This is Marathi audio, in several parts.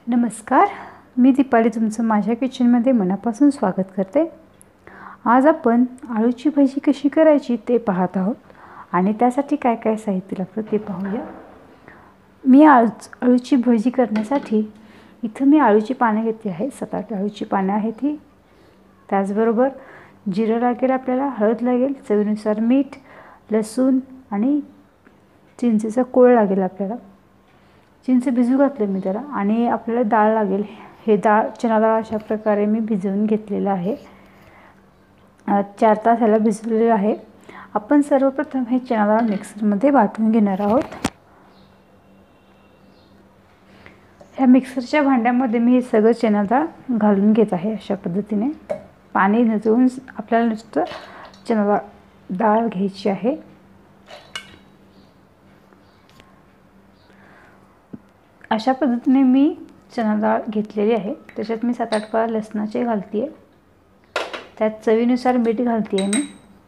नमस्कार, मी दीपाली तुमचं माझ्या किचनमध्ये मनापासून स्वागत करते। आज आपण आळूची भजी कशी करायची ते पाहत आहोत आणि त्यासाठी काय काय साहित्य लागतं ते पाहूया। मी आळूची भजी करण्यासाठी इथं मी आळूची पाने घेतली आहे, 7-8 आळूची पाने आहेत ही। त्याचबरोबर जिरं लागेल, आपल्याला हळद लागेल, चवीनुसार मीठ, लसूण आणि चिंचेचा कोळ लागेल आपल्याला। चिंच भिजू घातले मी त्याला आणि आपल्याला डाळ लागेल। हे चना डाळ अशा प्रकारे मी भिजवून घेतलेलं आहे। 4 तास ह्याला भिजवलेलं आहे। आपण सर्वप्रथम हे चना डाळ मिक्सरमध्ये वाटून घेणार आहोत। ह्या मिक्सरच्या भांड्यामध्ये मी हे सगळं चना डाळ घालून घेत आहे। अशा पद्धतीने पाणी निथळून आपल्याला नुसतं चना डाळ घ्यायची आहे। अशा पद्धतीने मी चना डाळ घेतलेली आहे। त्याच्यात मी 7-8 पाकळ्या लसणाचे घालते आहे। त्यात चवीनुसार मीठ घालते आहे मी।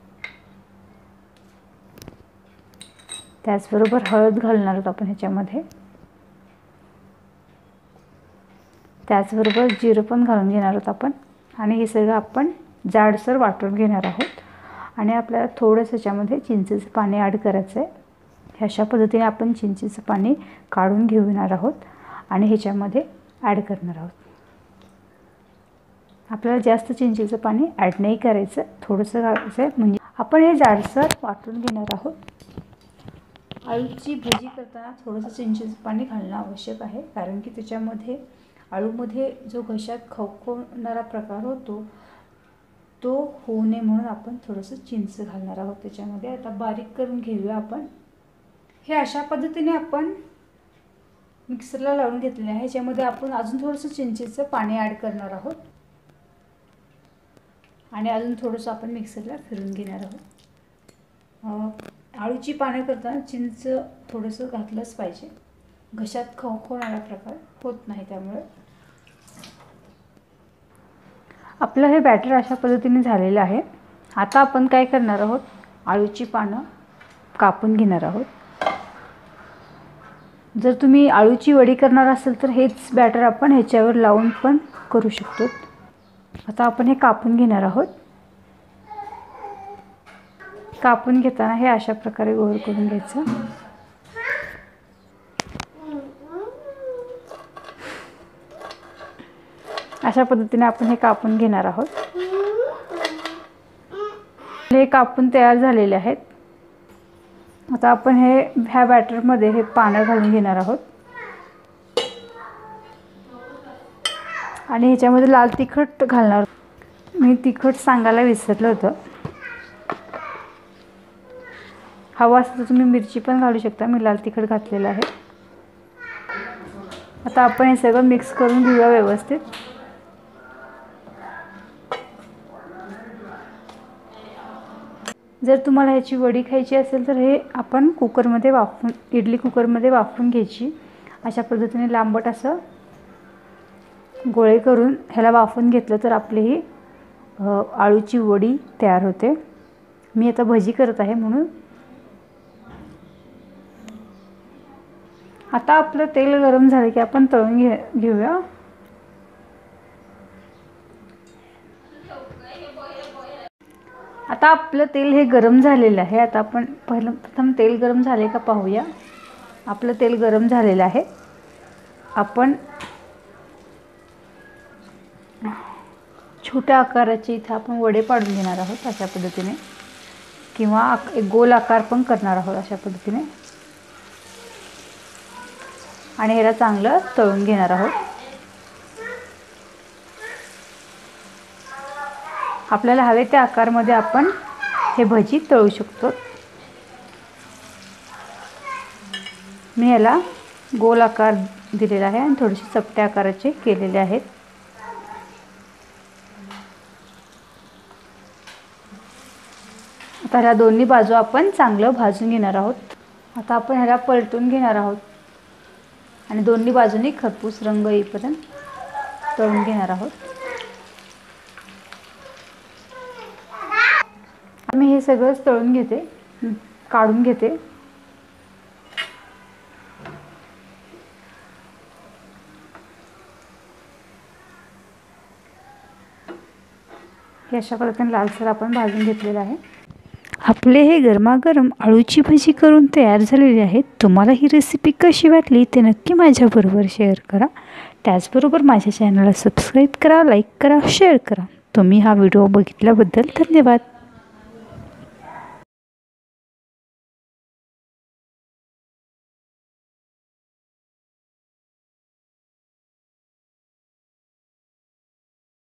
त्याचबरोबर हळद घालणार आहोत आपण ह्याच्यामध्ये। त्याचबरोबर जिरं पण घालून घेणार आहोत आपण आणि हे सगळं आपण जाडसर वाटून घेणार आहोत। आणि आपल्याला थोडंसं ह्याच्यामध्ये चिंचेचं पाणी ॲड करायचं आहे। अशा पद्धतीने आपण चिंचेचं पाणी काढून घेणार आहोत आणि ह्याच्यामध्ये ॲड करणार आहोत। आपल्याला जास्त चिंचेचं पाणी ॲड नाही करायचं, थोडंसं घालायचं आहे, म्हणजे आपण हे जाडसर वाटून घेणार आहोत। आळूची भजी करताना थोडंसं चिंचेचं पाणी घालणं आवश्यक आहे, कारण की त्याच्यामध्ये आळूमध्ये जो घशात खवखवणारा प्रकार होतो तो होऊ नये म्हणून आपण थोडंसं चिंच घालणार आहोत त्याच्यामध्ये। आता बारीक करून घेऊया आपण हे। अशा पद्धतीने आपण मिक्सरला लावून घेतलेले आहे। ह्याच्यामध्ये आपण अजून थोडंसं चिंचेचं पाणी ॲड करणार आहोत आणि अजून थोडंसं आपण मिक्सरला फिरून घेणार आहोत। आळूची पाने करताना चिंच थोडंसं घातलंच पाहिजे, घशात खवखवणारा प्रकार होत नाही त्यामुळे। आपलं हे बॅटर अशा पद्धतीने झालेलं आहे। आता आपण काय करणार आहोत, आळूची पानं कापून घेणार आहोत। जर तुम्ही आळूची वडी करणार असेल तर हेच बॅटर आपण ह्याच्यावर लावून पण करू शकतो। आता आपण हे कापून घेणार आहोत। कापून घेताना हे अशा प्रकारे गोल करून घ्यायचं। अशा पद्धतीने आपण हे कापून घेणार आहोत। हे कापून तयार झालेले आहेत। आता आपण ह्या बॅटरमध्ये हे पानं घालून घेणार आहोत आणि ह्याच्यामध्ये लाल तिखट घालणार। मी तिखट सांगायला विसरलं होतं, हवं असं तर तुम्ही मिरची पण घालू शकता, मी लाल तिखट घातलेलं आहे। आता आपण हे सगळं मिक्स करून घेऊया व्यवस्थित। जर तुम्हाला ह्याची वडी खायची असेल तर हे आपण कुकरमध्ये वाफवून, इडली कुकरमध्ये वाफवून घ्यायची। अशा पद्धतीने लांबट असं गोळे करून ह्याला वाफवून घेतलं तर आपली ही आळूची वडी तयार होते। मी आता भजी करत आहे म्हणून। आता आपलं तेल गरम झालं की आपण तळून घेऊया। आता आपलं तेल हे गरम झालेलं आहे। आता आपण प्रथम तेल गरम झाले का पाहूया। आपलं तेल गरम झालेलं आहे। आपण छोट्या आकाराचे इथे आपण वडे पाडून घेणार आहोत अशा पद्धतीने, किंवा एक गोल आकार पण करणार आहोत अशा पद्धतीने आणि ह्याला चांगलं तळून घेणार आहोत। आपल्याला हवे त्या आकारमध्ये आपण हे भजी तळू शकतो। मी ह्याला गोल आकार दिलेला आहे आणि थोडेसे चपट्या आकाराचे केलेले आहेत। आता ह्या दोन्ही बाजू आपण चांगलं भाजून घेणार आहोत। आता आपण ह्याला पलटून घेणार आहोत आणि दोन्ही बाजूंनी खरपूस रंग येईपर्यंत तळून घेणार आहोत। मी हे सगळं तळून घेते, काढून घेते। हे अशा पद्धतीने लालसर आपण भाजून घेतलेलं आहे। आपले हे गरमागरम आळूची भजी करून तयार झालेली आहे। तुम्हाला ही रेसिपी कशी वाटली ते नक्की माझ्याबरोबर शेअर करा। त्याचबरोबर माझ्या चॅनलला सबस्क्राईब करा, लाईक करा, शेअर करा। तुम्ही हा व्हिडिओ बघितल्याबद्दल धन्यवाद।